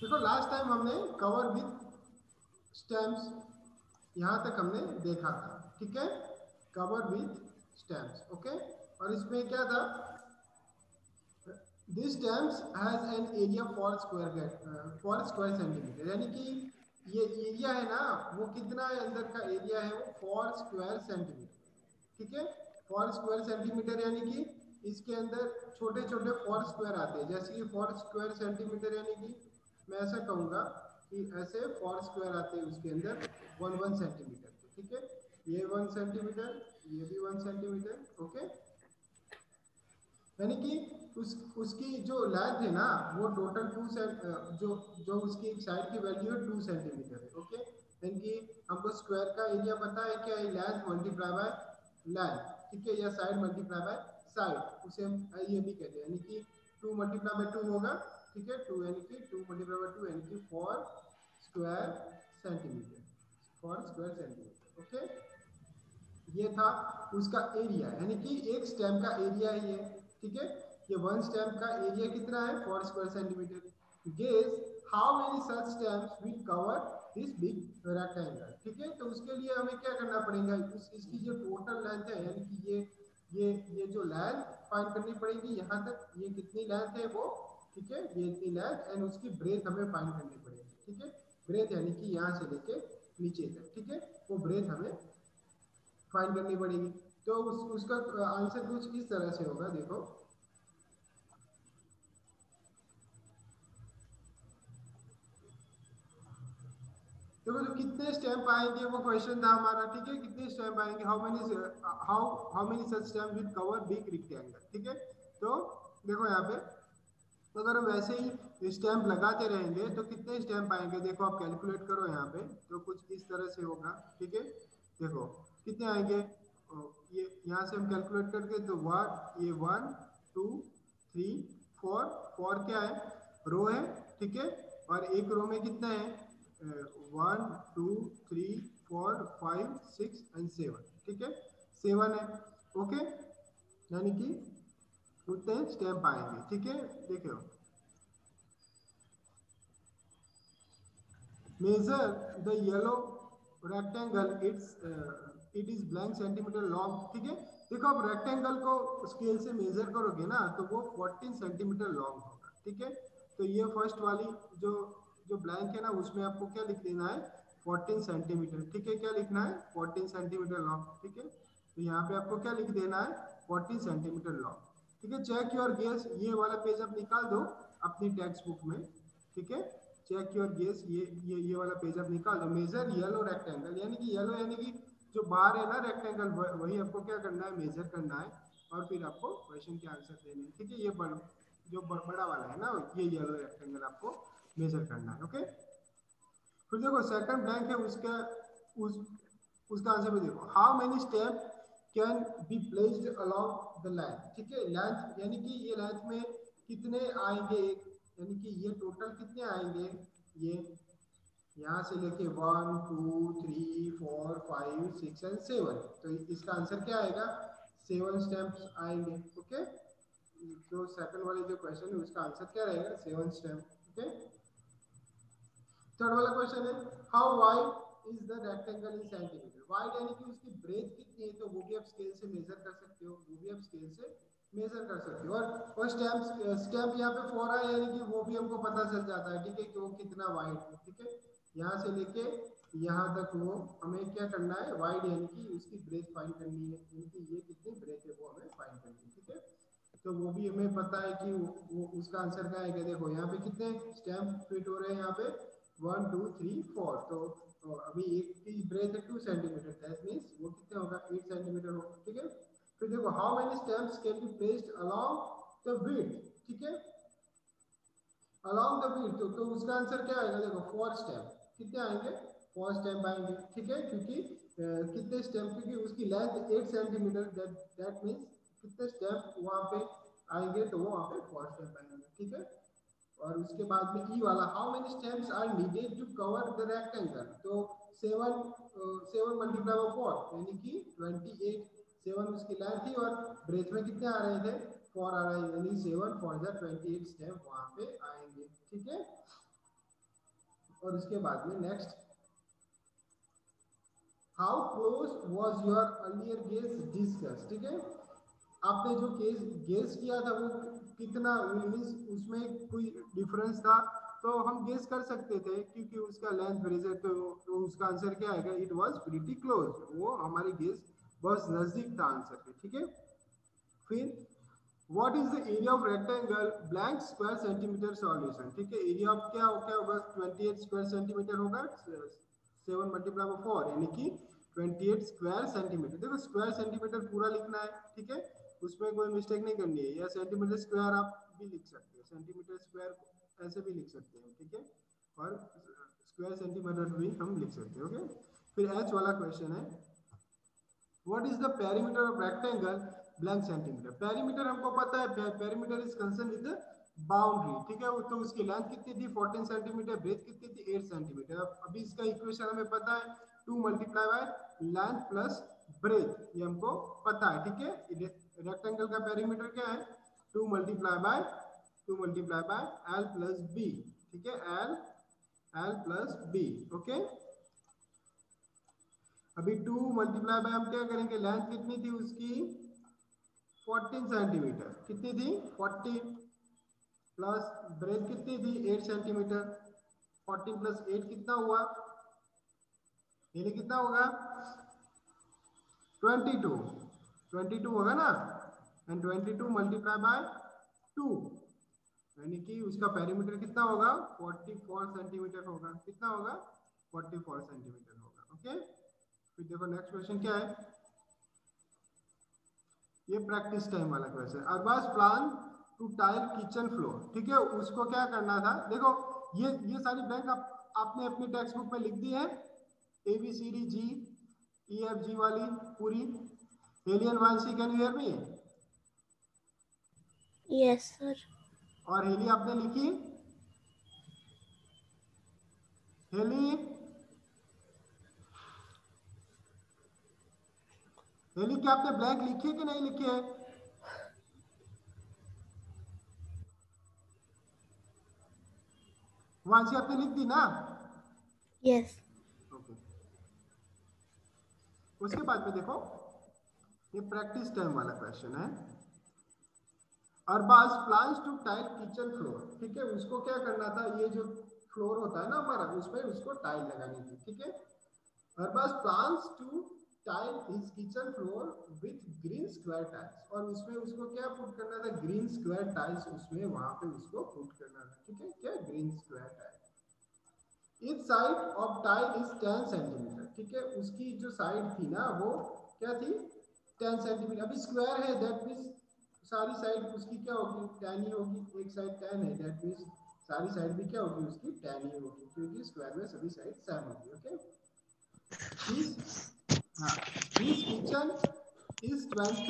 देखो last time हमने cover with stamps यहाँ तक हमने देखा था, ठीक है, कवर विथ स्टेम्स, ओके। और इसमें क्या था, this stamps has an area for square centimetre, यानी कि ये एरिया है ना वो कितना है, अंदर का एरिया है वो फॉर स्क्वायर सेंटीमीटर, ठीक है। फॉर स्क्वायर सेंटीमीटर यानी कि इसके अंदर छोटे छोटे फॉर स्क्वायर आते हैं, जैसे कि फॉर स्क्वायर सेंटीमीटर यानी कि मैं ऐसा कहूंगा कि ऐसे फॉर स्क्वायर आते हैं उसके अंदर 1 1 सेंटीमीटर के, ठीक है। ये 1 सेंटीमीटर, ये भी 1 सेंटीमीटर, ओके। यानी कि उसकी जो लेंथ है ना वो टोटल जो जो उसकी एक साइड की वैल्यू है 2 सेंटीमीटर है, ओके। यानी कि हमको स्क्वायर का एरिया पता है क्या है, लेंथ मल्टीप्लाई बाय लेंथ, ठीक है, या साइड मल्टीप्लाई बाय साइड, उसे हम ये भी कहते हैं, यानी कि 2 मल्टीप्लाई बाय 2 होगा, ठीक है, 2 यानी कि 2 मल्टीप्लाई बाय 2 यानी कि 4 square centimetre, 4 square centimetre, okay. ये था उसका एरिया, यानी कि एक स्टेम का एरिया है ये, ठीक है। ये 1 स्टेम का एरिया कितना है, 4 square centimetre. Guess how many such stamps will cover this big rectangle, ठीक है। तो उसके लिए हमें क्या करना पड़ेगा, इसकी जो टोटल लेंथ है, यानी कि ये जो लेंथ फाइंड करनी पड़ेगी यहाँ तक, ये कितनी लेंथ है वो, ठीक है, ये इतनी लेंथ, एंड उसकी ब्रेथ हमें फाइंड करनी पड़ेगी, ठीक है। ब्रेथ यानी कि यहाँ से लेके नीचे तक, ठीक है, वो ब्रेथ हमें फाइंड करनी पड़ेगी। तो उसका आंसर कुछ इस तरह से होगा, देखो देखो जो कितने स्टेप आएंगे वो क्वेश्चन था हमारा, ठीक है, कितने स्टेप आएंगे, how many such stamp will cover big rectangle, ठीक है। तो देखो यहाँ पे, तो अगर हम वैसे ही स्टैम्प लगाते रहेंगे तो कितने स्टैम्प आएंगे, देखो आप कैलकुलेट करो यहाँ पे, तो कुछ इस तरह से होगा, ठीक है। देखो कितने आएंगे, ये यहाँ से हम कैलकुलेट करके, तो ये 1 2 3 4, 4 क्या है, रो है, ठीक है। और एक रो में कितना है, 1 2 3 4 5 6 एंड 7, ठीक है, 7 है, ओके। यानी कि उतने स्टेप आएंगे, ठीक है। देखो measure the yellow rectangle, it is blank centimetre long, ठीक है। देखो आप रेक्टेंगल को स्केल से मेजर करोगे ना तो वो 14 सेंटीमीटर लॉन्ग होगा, ठीक है। तो ये फर्स्ट वाली जो जो ब्लैंक है ना उसमें आपको क्या लिख देना है, 14 सेंटीमीटर, ठीक है, क्या लिखना है, 14 सेंटीमीटर लॉन्ग, ठीक है। तो यहाँ पे आपको क्या लिख देना है, 14 सेंटीमीटर लॉन्ग, ठीक है। चेक योर गेस, ये वाला पेज आप निकाल दो अपनी टेक्स्ट बुक में, ठीक है। चेक योर गेस, ये वाला पेज आप निकाल दो। मेजर येलो रेक्टेंगल, यानी कि येलो यानी कि जो बाहर है ना रेक्टेंगल, वही आपको क्या करना है, मेजर करना है, और फिर आपको क्वेश्चन के आंसर देने हैं, ठीक है। ये जो बड़ा वाला है ना, ये येलो रेक्टेंगल आपको मेजर करना है, ओके। फिर देखो सेकंड ब्लैंक है, उस उसका आंसर भी देखो, how many stamp can be placed along the line, ठीक है। लेंथ यानी कि ये लेंथ में कितने आएंगे, यानी कि ये टोटल कितने आएंगे, ये यहाँ से लेके 1 2 3 4 5 6 एंड 7, तो इसका आंसर क्या आएगा, 7 स्टेम्प्स आएंगे, ओके। जो सेकंड वाली जो क्वेश्चन है उसका आंसर क्या रहेगा, 7 स्टेम्प, ओके। थर्ड वाला क्वेश्चन है, how wide is the rectangle in centimetre, wide यानी कि उसकी ब्रेथ कितनी है, तो वो भी आप स्केल से मेजर कर सकते हो, वो भी आप स्केल से मेजर कर सकते हो। और स्टेप यहाँ पे 4 है, यानी कि वो भी हमको पता चल जाता है, ठीक है, कि वो कितना वाइड है, ठीक है। यहाँ से लेके यहाँ तक वो हमें क्या करना है, वाइड यानी कि उसकी ब्रेथ फाइंड करनी है, यानी कि ये कितनी ब्रेथ है वो हमें फाइंड करनी है, ठीक है। तो वो भी हमें पता है कि वो उसका आंसर क्या है, देखो यहाँ पे कितने स्टैम्प फिट हो रहे हैं, यहाँ पे 1 2 3 4, तो अभी एक की ब्रेथ है 2 सेंटीमीटर, दैट मींस वो कितने होगा, 8 सेंटीमीटर होगा, ठीक है। फिर देखो how many stamps can be placed along the width, ठीक है, अलोंग द विड्थ, तो उसका आंसर क्या आएगा, देखो 4 स्टेप कितने आएंगे, 4 स्टेप आएंगे, ठीक है, क्योंकि कितने स्टेप, क्योंकि उसकी लेंथ 8 सेंटीमीटर, दैट मींस कितने स्टेप वहां पे आएंगे, तो वो वहां पे 4 स्टेप आएंगे, ठीक है। और उसके बाद में ई वाला, how many stamps are needed to cover the rectangle, तो 7 मल्टीप्लाई बाय 4 यानी कि 28, 7 उसकी लेंथ थी और ब्रेथ में कितने आ रहे थे, 4 आ रहे हैं, यानी 7 4 28 स्टेप वहां पे आएंगे, ठीक है। और उसके बाद में next, how close was your earlier guess discuss, ठीक है, आपने जो केस गेस किया था वो कितना मीन्स उसमें कोई डिफरेंस था, तो हम गेस कर सकते थे क्योंकि उसका लेंथ ब्रेजर, तो उसका आंसर क्या आएगा, इट वाज प्रीटी क्लोज, वो हमारी गेस बहुत नजदीक था आंसर के, ठीक है। फिर what is the area of rectangle blank square centimetre solution, ठीक है, एरिया ऑफ क्या क्या होगा, 28 स्क्वायर सेंटीमीटर होगा, 7 मल्टीप्लाई बाय 4 यानी कि 28 स्क्वायर सेंटीमीटर। देखो स्क्वायर सेंटीमीटर पूरा लिखना है, ठीक है, उसमें कोई मिस्टेक नहीं करनी है, या सेंटीमीटर स्क्वायर आप भी लिख सकते हो, सेंटीमीटर स्क्वायर ऐसे भी लिख सकते हैं, ठीक है, और स्क्वायर सेंटीमीटर भी हम लिख सकते हैं, ओके। फिर एच वाला क्वेश्चन है, what is the perimeter of rectangle blank centimetre, perimeter हमको पता है, perimeter is concern with boundary, ठीक है, तो उसकी लेंथ कितनी थी 14 सेंटीमीटर, ब्रेथ कितनी थी 8 सेंटीमीटर। अब अभी इसका इक्वेशन हमें पता है, 2 multiply by length plus breadth, ये हमको पता है, ठीक है। रेक्टेंगल का पेरीमीटर क्या है, 2 multiply by 2 multiply by L plus B, ठीक है, L L plus B, okay. अभी 2 मल्टीप्लाई बाय हम क्या करेंगे, लेंथ कितनी थी उसकी 14 सेंटीमीटर, कितनी थी 40, प्लस ब्रेथ कितनी थी 8 सेंटीमीटर, 14 प्लस 8 कितना हुआ, यानी कितना होगा 22, 22 होगा ना, एंड 22 मल्टीप्लाई बाय 2 यानी कि उसका पेरीमीटर कितना होगा 44 सेंटीमीटर होगा, कितना होगा 44 सेंटीमीटर होगा, ओके। फिर देखो नेक्स्ट क्वेश्चन क्या है, ये प्रैक्टिस टाइम वाला question, Arbaz plan to tile kitchen floor, ठीक है, उसको क्या करना था, देखो ये सारी ब्लैंक आपने अपनी टेक्स्ट बुक में लिख दी है, A B C D G E F G वाली पूरी, एलियन one C, can you hear me, yes sir. और हेली आपने लिखी, हेली हेली क्या आपने ब्लैंक लिखी है कि नहीं लिखी है, वांसी आपने लिख दी ना, यस। ओके। उसके बाद में देखो ये प्रैक्टिस टाइम वाला क्वेश्चन है, Arbaz plans to tile kitchen floor, ठीक है, उसको क्या करना था, ये जो फ्लोर होता है ना हमारा, उसमें उसको टाइल लगानी थी, ठीक है। Arbaz plans to tile his kitchen floor with green square tiles, और उसमें उसको क्या पुट करना था, ग्रीन स्क्वायर टाइल्स, उसमें वहां पे उसको पुट करना था, ठीक है, क्या green square tiles, each side of tile is 10 centimetre, ठीक है, उसकी जो साइड थी ना वो क्या थी 10 सेंटीमीटर, अभी स्क्वायर है दैट मीन्स सारी साइड उसकी क्या होगी 10 ही होगी, एक साइड 10 है दैट मीन्स सारी साइड भी क्या होगी उसकी 10 ही होगी, क्योंकि स्क्वायर में सभी साइड सेम होगी, ओके। हिज हाँ, his kitchen is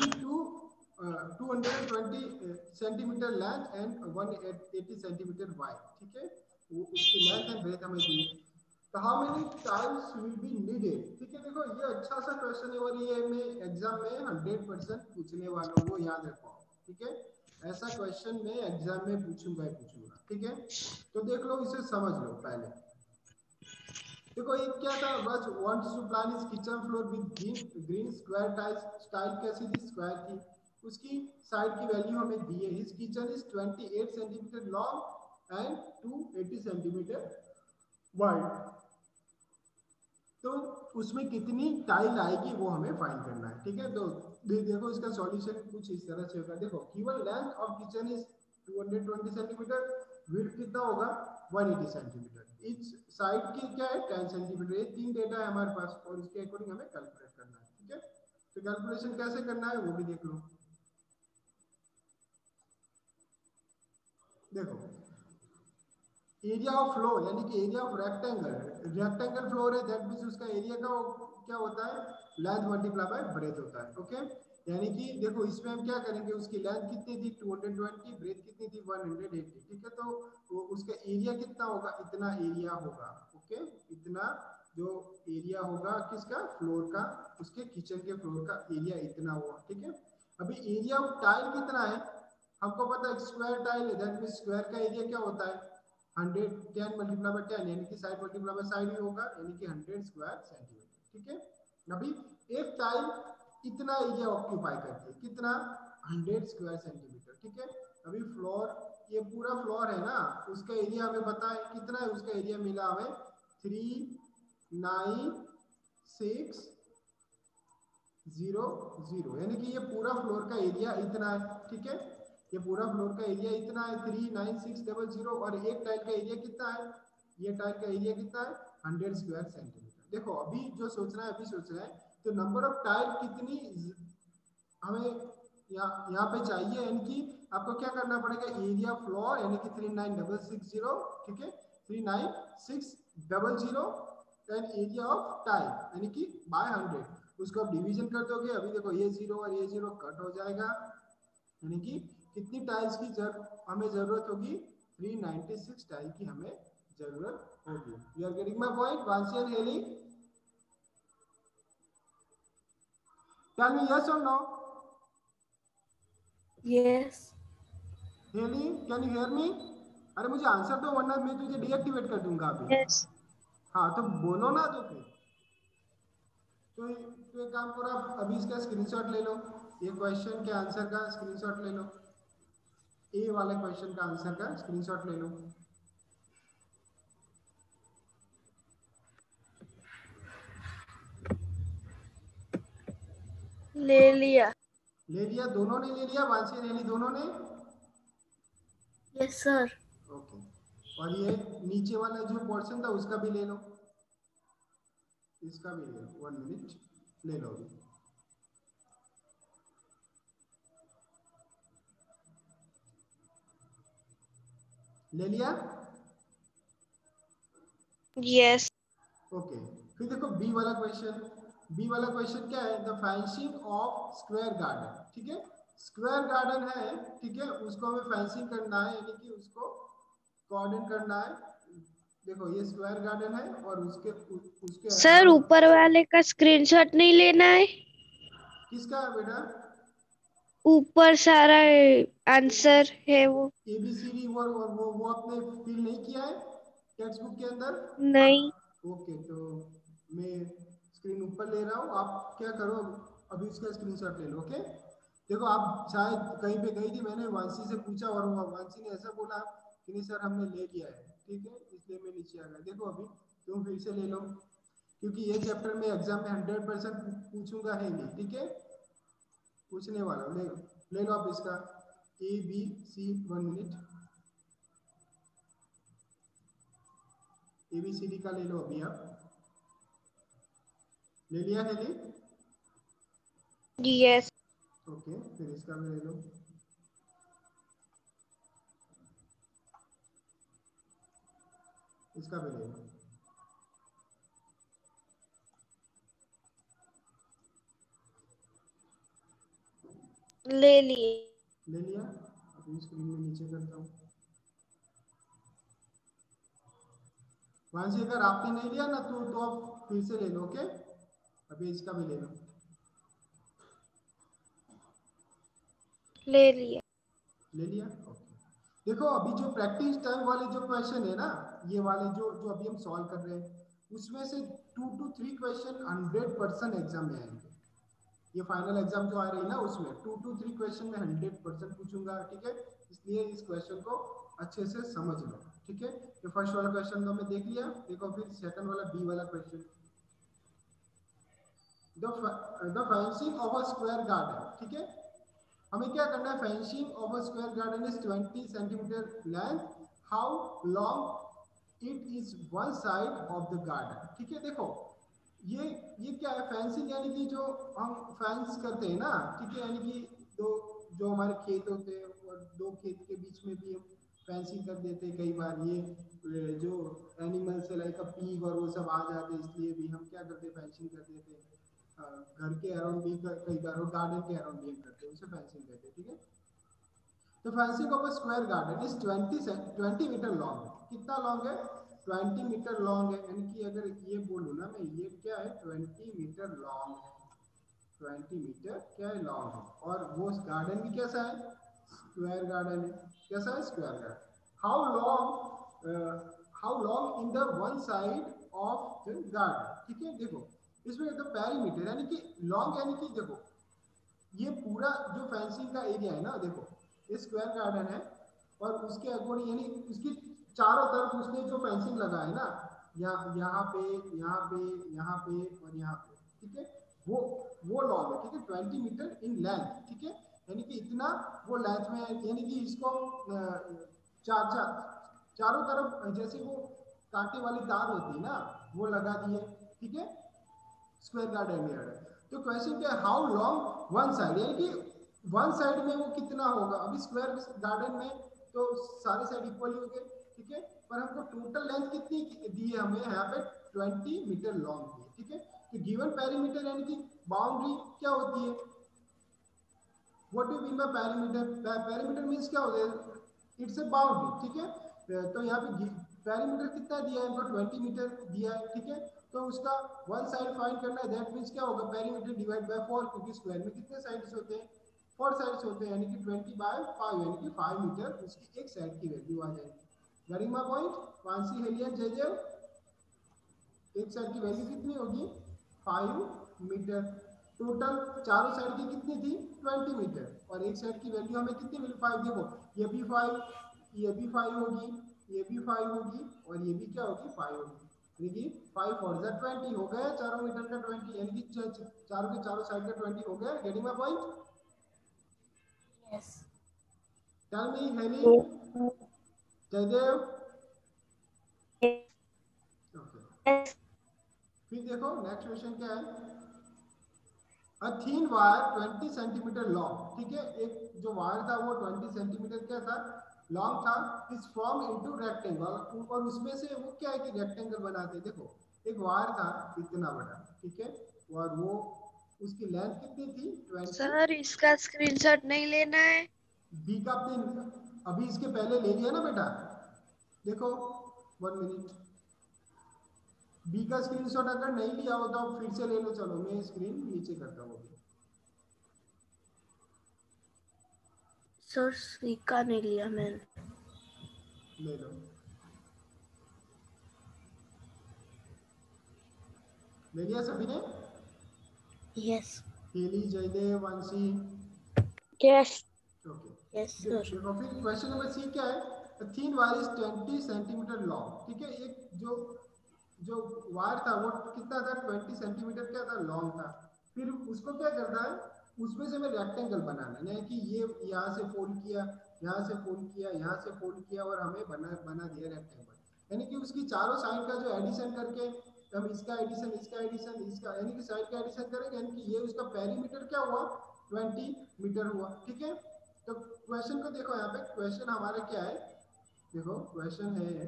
220 centimetre length and 180 centimetre wide, ठीक है, वो उसकी लेंथ एंड ब्रेथ हमें दी है, तो how many tiles will be needed, ठीक है, देखो ये अच्छा सा क्वेश्चन है, और ये मैं एग्जाम में 100% पूछने वाला हूँ, वो याद रखो, ठीक है, ऐसा क्वेश्चन मैं एग्जाम में पूछूंगा ही पूछूंगा, ठीक है। तो देख लो इसे समझ लो पहले, देखो ये क्या था, बस wants to plan is kitchen floor with green green square tiles, style कैसी थी स्क्वायर थी, उसकी साइड की वैल्यू हमें दी है, his kitchen is 28 centimetre long and 280 centimetre wide, तो उसमें कितनी टाइल आएगी वो हमें फाइंड करना है, ठीक है। तो देखो इसका सॉल्यूशन कुछ इस तरह से होगा, देखो given length of kitchen is 220 centimetre, width कितना होगा 180 सेंटीमीटर, इच साइड की क्या है 10 सेंटीमीटर, ये तीन डेटा है हमारे पास, और इसके अकॉर्डिंग हमें कैलकुलेट करना है, ठीक है। तो कैलकुलेशन कैसे करना है वो भी देख लो, देखो एरिया ऑफ फ्लोर यानी कि area of rectangle, rectangle floor है दैट मींस उसका एरिया का क्या होता है लेंथ मल्टीप्लाई बाय ब्रेथ होता है, ओके। यानी कि देखो इसमें हम क्या करेंगे, उसकी लेंथ कितनी थी 220, ब्रेथ कितनी थी 180, ठीक है, तो उसका एरिया कितना होगा, इतना एरिया होगा, ओके, इतना जो एरिया होगा किसका फ्लोर का, उसके किचन के फ्लोर का एरिया इतना हुआ, ठीक है। अभी एरिया ऑफ टाइल कितना है, हमको पता है स्क्वायर टाइल है दैट मींस स्क्वायर का एरिया क्या होता है 100 10 मल्टीप्लाई बाय 10 यानी कि साइड मल्टीप्लाई बाय साइड ही होगा, यानी कि 100 स्क्वायर सेंटीमीटर। ठीक है, अभी एक टाइल इतना एरिया ऑक्यूपाई करती है, कितना 100 स्क्वायर सेंटीमीटर। ठीक है, अभी फ्लोर, ये पूरा फ्लोर है ना, उसका एरिया हमें पता है कितना है, उसका एरिया मिला हमें 3960, यानी कि ये पूरा फ्लोर का एरिया इतना है। ठीक है, ये पूरा फ्लोर का एरिया इतना है 3960, और एक टाइल का एरिया कितना है, ये टाइल का एरिया कितना है 100 स्क्वायर सेंटीमीटर। देखो अभी जो सोचना है, अभी सोच रहे हैं तो नंबर ऑफ टाइल कितनी हमें यहाँ पे चाहिए, यानी कि आपको क्या करना पड़ेगा, एरिया फ्लोर यानी कि 39660, ठीक है 39600, एंड एरिया ऑफ टाइल यानी कि बाय 100, उसको आप डिवीजन कर दोगे। अभी देखो ये 0 और ये 0 कट हो जाएगा, यानी कि कितनी टाइल्स की हमें जरूरत होगी, 396 टाइल की हमें जरूरत होगी। You are getting my point Vansi and Heli? Tell me yes और no? Yes. Heli can you hear me? अरे मुझे आंसर दो वरना मैं तुझे डीएक्टिवेट कर दूंगा अभी। Yes. हाँ तो बोलो ना, तो फिर तो एक काम करो, आप अभी इसका स्क्रीनशॉट ले लो, ये क्वेश्चन के आंसर का स्क्रीनशॉट ले लो, ए वाले क्वेश्चन का आंसर का स्क्रीनशॉट ले लो। ले लिया। ले लिया? दोनों ने ले लिया, वांसी ने ली, दोनों ने? Yes, sir. ओके, और ये नीचे वाला जो पोर्शन था उसका भी ले लो, इसका भी ले लो, 1 मिनट ले लो अभी। ले लिया? Yes. ओके, फिर देखो बी वाला क्वेश्चन। बी वाला क्वेश्चन क्या है, the fencing of square garden. ठीक है, स्क्वायर गार्डन है, ठीक है, उसको हमें फेंसिंग करना है, यानी कि उसको कॉर्डन करना है। देखो ये स्क्वायर गार्डन है और उसके उसके सर अराउंड ऊपर वाले का स्क्रीनशॉट नहीं लेना है? किसका है बेटा? ऊपर सारा आंसर है वो। एबीसीडी, वो आपने फिल नहीं किया है टेक्स्ट बुक के अंदर? नहीं। ओके, तो मैं स्क्रीन ऊपर ले रहा हूँ, आप क्या करो अभी इसका स्क्रीनशॉट ले लो। ओके, देखो आप शायद कहीं पे गई थी, मैंने वांसी से पूछा और वांसी ने ऐसा बोला कि नहीं सर हमने ले लिया है, ठीक है, इसलिए मैं नीचे आ गया। देखो अभी तुम फिर से ले लो, क्योंकि ये चैप्टर में एग्जाम में 100% पूछूंगा है नहीं, ठीक है, पूछने वाला ले लो। ले लो आप इसका ABC, 1 मिनट, ABCD का ले लो अभी आप। ले लिया है नहीं? Yes. ओके, फिर इसका भी ले लो। इसका भी ले लो। ले लिए। ले लिया? अभी स्क्रीन में नीचे करता हूँ। वहां से अगर आपने नहीं लिया ना तो आप फिर से ले लो। ओके, अभी इसका भी ले लो। ले लिए। ले लिया? ओके, देखो अभी जो प्रैक्टिस टाइम वाले जो क्वेश्चन है ना, ये वाले जो जो अभी हम सॉल्व कर रहे हैं, उसमें से 2 to 3 क्वेश्चन 100% एग्जाम में आएंगे। ये फाइनल एग्जाम जो आ रही है ना, उसमें 2 to 3 क्वेश्चन में 100% पूछूंगा, ठीक है, इसलिए इस क्वेश्चन को अच्छे से समझ लो। ठीक है, ये फर्स्ट वाला क्वेश्चन तो हमने देख लिया। देखो फिर सेकंड वाला बी वाला question, the fencing of a square garden. ठीक है, हमें क्या करना है, fencing of a square garden is 20 centimetre length, how long it is one side of the garden. ठीक है, देखो ये क्या है, फेंसिंग यानी कि जो हम फेंस करते हैं ना, ठीक है, यानी कि दो जो हमारे खेत होते हैं और दो खेत के बीच में भी हम फेंसिंग कर देते हैं। कई बार ये जो एनिमल्स है लाइक पीग और वो सब आ जाते हैं, इसलिए भी हम क्या करते हैं, फेंसिंग कर देते हैं। घर के अराउंड भी कई बार, और गार्डन के अराउंड भी हम करते हैं, उसे फेंसिंग कहते हैं। ठीक है, तो fencing of a square garden is 20 metre long. कितना लॉन्ग है? 20 मीटर लॉन्ग है, यानी कि अगर ये बोलूँ ना मैं, ये क्या है, 20 मीटर लॉन्ग है, 20 मीटर क्या है, लॉन्ग है। और वो गार्डन भी कैसा है, स्क्वायर गार्डन है। कैसा है, square garden. How long how long in the one side of the garden, ठीक है। देखो इसमें द पेरीमीटर यानी कि लॉन्ग यानी कि देखो ये पूरा जो फेंसिंग का एरिया है ना, देखो ये स्क्वायर गार्डन है और उसके अकॉर्डिंग यानी उसकी चारों तरफ उसने जो फेंसिंग लगा है ना, यहाँ पे यहाँ पे यहाँ पे और यहाँ पे, ठीक है, वो लॉन्ग है, ठीक है, 20 मीटर इन लेंथ, ठीक है, यानी कि इतना वो लेंथ में, यानी कि इसको चारों तरफ जैसे वो कांटे वाली तार होती है ना, वो लगा दिए, ठीक है, स्क्वायर गार्डन में है। तो क्वेश्चन क्या है, हाउ लॉन्ग वन साइड, यानी कि वन साइड में वो कितना होगा। अभी स्क्वायर गार्डन में तो सारे साइड इक्वल हो गए, ठीक है, पर हमको टोटल लेंथ कितनी दी है, हमें यहाँ पे 20 मीटर लॉन्ग दी है, ठीक है। तो गिवन पेरीमीटर यानी कि बाउंड्री क्या होती है, what do mean by perimeter, perimeter means क्या होता है, इट्स ए बाउंड्री, ठीक है। तो यहाँ पे पेरीमीटर कितना दिया है, हमको 20 मीटर दिया है, ठीक है। तो उसका वन साइड फाइंड करना है, दैट मींस क्या होगा, पेरीमीटर डिवाइड बाय 4, क्योंकि स्क्वायर में कितने साइड्स होते हैं, 4 साइड्स होते हैं, यानी कि 20/5 यानी कि 5 मीटर उसकी एक साइड की वैल्यू आ जाएगी। गरिमा पॉइंट, वांसी, हेलियन, जयदेव, एक साइड की वैल्यू कितनी होगी, 5 मीटर। टोटल चारों साइड की कितनी थी, 20 मीटर, और एक साइड की वैल्यू हमें कितनी मिली, 5। देखो ये भी 5, ये भी 5 होगी, ये भी 5 होगी, और ये भी क्या होगी, 5 होगी, यानी कि 5 और 20 हो गया, चारों मीटर का 20, यानी कि चारों के चारों साइड का 20 हो गया। Getting my point? Yes. Tell me Heli, Jaidev, okay. फिर देखो नेक्स्ट क्वेश्चन क्या है, a thin wire 20 centimetre long, ठीक है, एक जो वायर था वो 20 सेंटीमीटर क्या था, लॉन्ग था, इज फॉर्म इनटू रेक्टेंगल, और उसमें से वो क्या है कि रेक्टेंगल बनाते। देखो एक वायर था इतना बड़ा, ठीक है, और वो उसकी लेंथ कितनी थी, 20। सर इसका स्क्रीनशॉट नहीं लेना है। बी का आपने अभी इसके पहले ले लिया ना बेटा, देखो 1 मिनट, बी का स्क्रीनशॉट अगर नहीं लिया हो तो फिर से ले लो, चलो मैं स्क्रीन नीचे करता हूँ अभी, सर सीका नहीं लिया मैंने। ले लो, ले लिया सभी ने, Yes. Heli, Jaidev, Vanshi, yes. Okay. Yes, sir. देखो फिर क्वेश्चन नंबर सी क्या है, thin wire is 20 centimetre long, ठीक है, एक जो जो वायर था वो कितना था, 20 सेंटीमीटर क्या था, लॉन्ग था। फिर उसको क्या करना है, उसमें से हमें रेक्टेंगल बनाना है, यानी कि ये यहाँ से फोल्ड किया, यहाँ से फोल्ड किया, यहाँ से फोल्ड किया, और हमें बना दिया रेक्टेंगल, यानी कि उसकी चारों साइड का जो एडिशन करके हम इसका एडिशन, इसका एडिशन, इसका, यानी कि साइड का एडिशन करेंगे, यानी कि ये उसका पेरीमीटर क्या हुआ, 20 मीटर हुआ, ठीक है। तो क्वेश्चन को देखो, यहाँ पे क्वेश्चन हमारा क्या है, देखो क्वेश्चन है,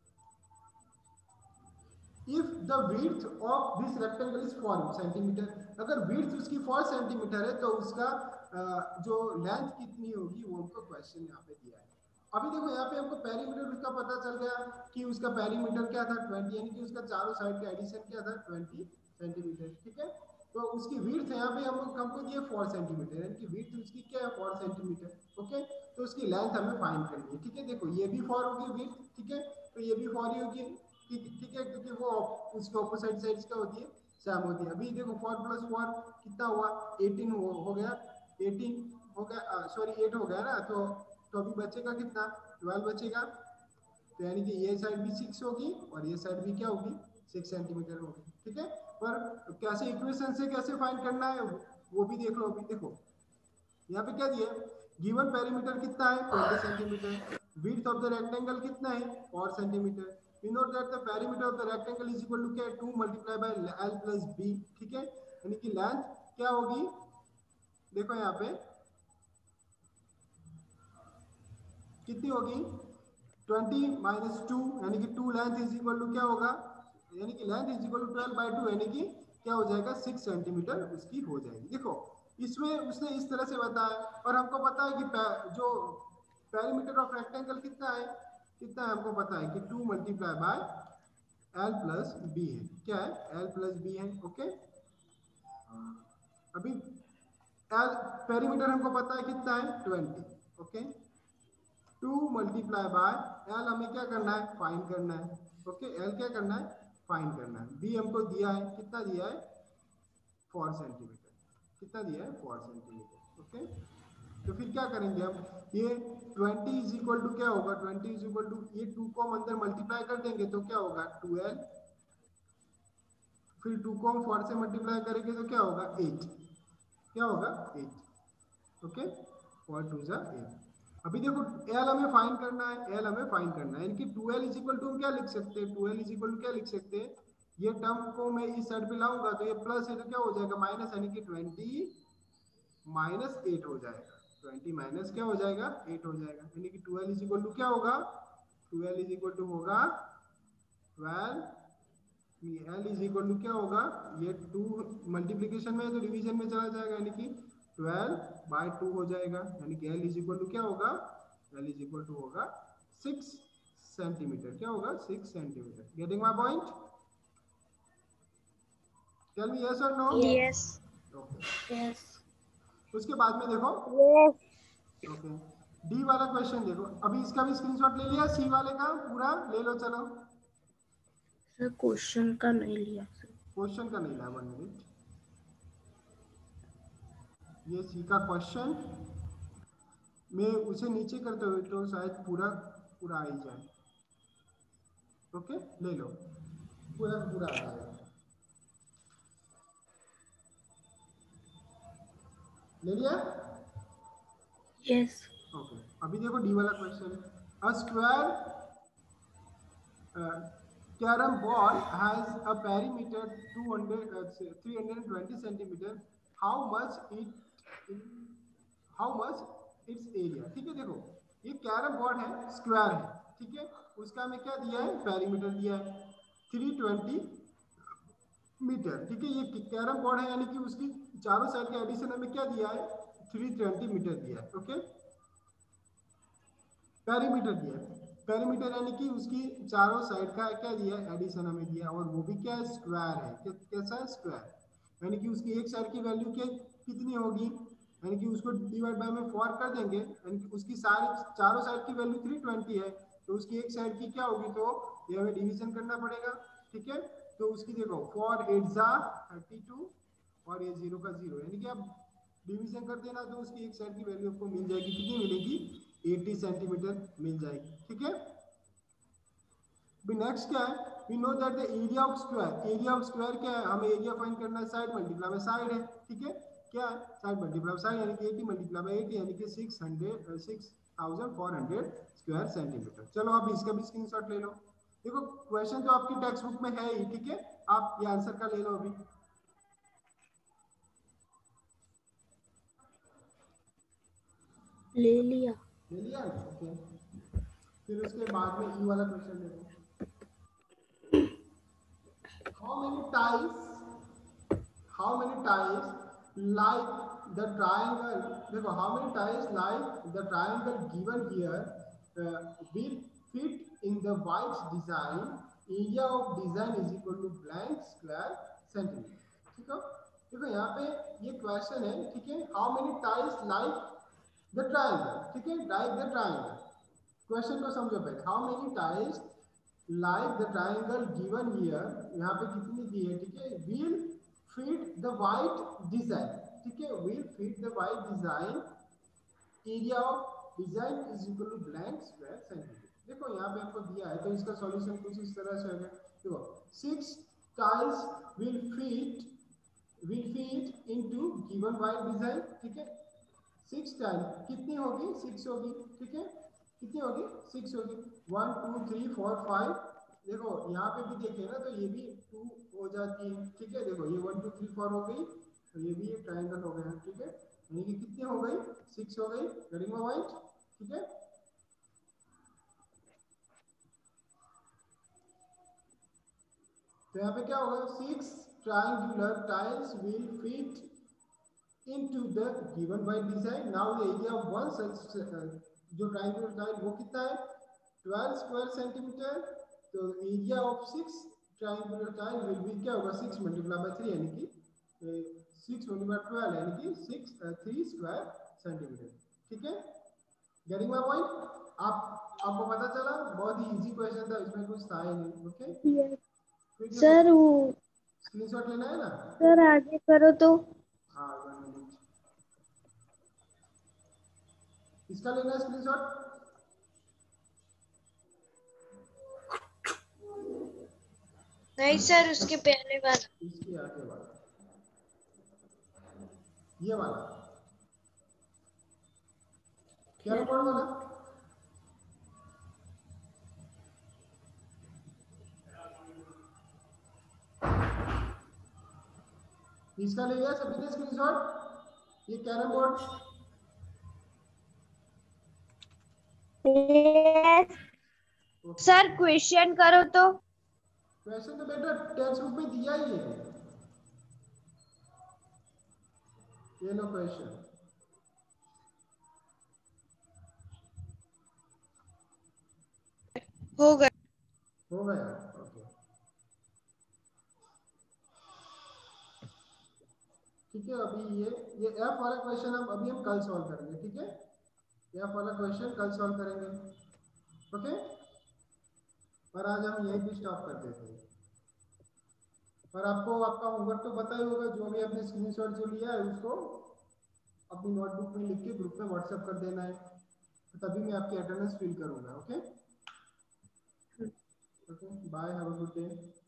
if the width of this rectangle is 4 centimetre, अगर विड्थ उसकी 4 सेंटीमीटर है तो उसका जो लेंथ कितनी होगी वो हमको क्वेश्चन यहाँ पे दिया है। अभी देखो यहाँ पे हमको पेरीमीटर उसका पता चल गया कि उसका पेरीमीटर क्या था, 20, यानी कि उसका चारों साइड का एडिशन क्या था, 20 सेंटीमीटर, ठीक है। तो उसकी विड्थ यहाँ पे हमको दिए 4 सेंटीमीटर, यानी कि विड्थ उसकी क्या है, 4 सेंटीमीटर, ओके। तो उसकी लेंथ हमें फाइंड करनी है, ठीक है। देखो ये भी 4 होगी विड्थ, ठीक है, तो ये भी 4 ही होगी, ठीक है, क्योंकि वो उसके ऑपोजिट साइड्स क्या होती है, सेम होती है। अभी देखो 4 + 4 कितना हुआ, 18 हो गया, 18 हो गया, सॉरी 8 हो गया ना, तो अभी बचेगा कितना, 12 बचेगा, तो यानी कि ये साइड भी 6 होगी और ये साइड भी क्या होगी, 6 सेंटीमीटर होगी, ठीक है। पर कैसे इक्वेशन से कैसे फाइंड करना है वो भी देख लो। अभी देखो यहाँ पे क्या दिया है, गिवन पेरीमीटर कितना है, 20 centimetre, width of the rectangle कितना है, 4 centimetre, we know that the perimeter of the rectangle is equal to क्या, 2 × L + B, ठीक है, यानी कि लेंथ क्या होगी, देखो यहाँ पे कितनी होगी, 20 - 2, यानी कि 2 लेंथ इज इक्वल टू क्या होगा, यानी कि लेंथ इज इक्वल टू 12/2, यानी कि क्या हो जाएगा, 6 सेंटीमीटर उसकी हो जाएगी। देखो इसमें उसने इस तरह से बताया, और हमको पता है कि जो पेरीमीटर ऑफ रेक्टेंगल कितना है, कितना है हमको पता है कि 2 × L + B है, क्या है, L + B है, ओके। अभी एल पेरीमीटर हमको पता है कितना है, 20, ओके। 2 मल्टीप्लाई बाय एल हमें क्या करना है, फाइंड करना है। ओके, एल क्या करना है, फाइंड करना है। बी हमको दिया है, कितना दिया है, 4 सेंटीमीटर। कितना दिया है, 4 सेंटीमीटर। ओके, तो फिर क्या करेंगे हम, ये 20 इज इक्वल टू क्या होगा, 20 इज इक्वल टू ये 2 को हम अंदर मल्टीप्लाई कर देंगे तो क्या होगा 12, फिर 2 को हम 4 से मल्टीप्लाई करेंगे तो क्या होगा 8, क्या होगा 8। ओके, 4 2 जा 8। अभी देखो एल हमें फाइंड करना है, एल हमें फाइंड करना है, यानी कि 12 इज इक्वल टू हम क्या लिख सकते हैं, 12 इज इक्वल टू क्या लिख सकते हैं, ये टर्म को मैं इस साइड पे लाऊंगा तो ये प्लस है तो क्या हो जाएगा माइनस, यानी कि 20 माइनस 8 हो जाएगा। 20 माइनस क्या हो जाएगा 8 हो जाएगा, यानी कि 12 इज इक्वल टू क्या होगा, 12 इज इक्वल टू होगा 12, एल इज इक्वल टू क्या होगा, ये 2 मल्टीप्लीकेशन में है तो डिवीजन में चला जाएगा, यानी कि 12 बाय 2 हो जाएगा, यानी कि एल इज इक्वल टू क्या होगा, एल इज इक्वल टू होगा 6 सेंटीमीटर। क्या होगा 6 centimetre. Getting my point? Tell me yes और नो? यस। ओके, यस उसके बाद में देखो, यस। ओके, डी वाला क्वेश्चन देखो, अभी इसका भी स्क्रीनशॉट ले लिया, सी वाले का पूरा ले लो। चलो सर, क्वेश्चन का नहीं लिया सर। क्वेश्चन का नहीं लिया, 1 मिनट, ये सी का क्वेश्चन मैं उसे नीचे करते हुए तो शायद पूरा पूरा आ ही जाए। ओके, ले लो, पूरा पूरा आ जाएगा, ले लिया? यस ओके, अभी देखो डी वाला question, a square carrom ball has a perimeter 320 centimetre, how much its area. ठीक है, देखो ये कैरम बोर्ड है, स्क्वायर है, ठीक है, उसका हमें क्या दिया है, पेरीमीटर दिया है 320 मीटर। ठीक है, ये कैरम बोर्ड है, यानी कि उसकी चारों साइड के एडिशन हमें क्या दिया है, 320 मीटर दिया है। ओके, पेरीमीटर दिया है, पेरीमीटर यानी कि उसकी चारों साइड का क्या दिया है, एडिशन हमें दिया, और वो भी क्या है, स्क्वायर है। कैसा है, स्क्वायर, यानी कि उसकी एक साइड की वैल्यू क्या कितनी होगी, यानी कि उसको डिवाइड बाय में 4 कर देंगे, यानी कि उसकी सारी चारों साइड की वैल्यू 320 है, तो उसकी एक साइड की क्या होगी, तो ये हमें डिवीजन करना पड़ेगा। ठीक है, तो उसकी देखो 4 8 जा 32 और ये 0 का 0, यानी कि आप डिवीजन कर देना तो उसकी एक साइड की वैल्यू आपको मिल जाएगी, कितनी मिलेगी, 80 सेंटीमीटर मिल जाएगी। ठीक है, नेक्स्ट क्या है, we know that the area of square, area of square क्या है, हमें एरिया फाइंड करना है, साइड मल्टीप्लाई बाय साइड है। ठीक है, क्या है, साइड मल्टीप्लाई बाय साइड, यानी कि 80 मल्टीप्लाई बाय 80, यानी कि 6400 स्क्वायर सेंटीमीटर। चलो अब इसका भी स्क्रीनशॉट ले लो। देखो क्वेश्चन तो आपकी टेक्स्ट बुक में है ही, ठीक है, आप ये आंसर का ले लो अभी, ले लिया। ले लिया ना? ओके, फिर उसके बाद में ई वाला क्वेश्चन देखो, how many ties like the triangle, देखो how many ties like the triangle given here will fit in the white design, area of design is equal to blank square centimeter। ठीक है, देखो यहाँ पे ये question है, ठीक है, how many ties like the triangle, ठीक है, like the triangle, क्वेश्चन को समझो पहले, how many tiles like the triangle given here, यहाँ पे कितनी दी है, ठीक है, will fit the white design, ठीक है, will fit the white design, area of design is equal to blank square centimetre. देखो यहाँ पे हमको दिया है तो इसका सॉल्यूशन कुछ इस तरह से होगा, देखो 6 tiles will fit into given white design. ठीक है, 6 टाइल कितनी होगी, 6 होगी। ठीक है, कितनी होगी, 6 होगी, 1 2 3 4 5, देखो यहाँ पे भी देखें ना तो ये भी 2 हो जाती है। ठीक है, देखो ये 1 2 3 4 हो गई, तो ये भी एक ट्राइंगल हो गया। ठीक है, यानी कि कितनी हो गई, 6 हो गई, गेटिंग माय पॉइंट? ठीक है, तो यहाँ पे क्या होगा, 6 triangular tiles will fit into the given by design। now the area of one such जो triangular tile वो कितना है, 12 square centimeter, तो area of 6 triangular tile will be क्या होगा, 6 multiplied by 3, यानी कि 6 multiplied by 12, यानी कि 3 square centimeter। ठीक है, गेटिंग माय पॉइंट? आपको पता चला, बहुत ही इजी क्वेश्चन था, इसमें कुछ था ही नहीं। ओके सर वो स्क्रीनशॉट लेना है ना? सर आगे करो तो। हाँ 1 मिनट, इसका लेना है स्क्रीनशॉट। नहीं सर, उसके पहले वाला। इसके आगे वाला, ये वाला क्या बोर्ड वाला? इसका ले लिया सभी ने स्क्रीनशॉट? ये कैरम बोर्ड। सर क्वेश्चन करो तो। क्वेश्चन तो बेटा टेक्स्ट बुक में दिया ही है, ये लो क्वेश्चन। हो गया। हो गया? ओके ठीक है। अभी ये एफ वाला क्वेश्चन अभी हम कल सॉल्व करेंगे, ठीक है? एफ वाला क्वेश्चन कल सॉल्व करेंगे, ओके? और आज हम यहीं पे स्टॉप कर देते हैं। और आपको आपका होमवर्क तो पता ही होगा, जो भी आपने स्क्रीनशॉट जो लिया है उसको अपनी नोटबुक में लिख के ग्रुप में व्हाट्सएप कर देना है, तो तभी मैं आपकी अटेंडेंस फिल करूंगा। Okay okay, bye, have a good day.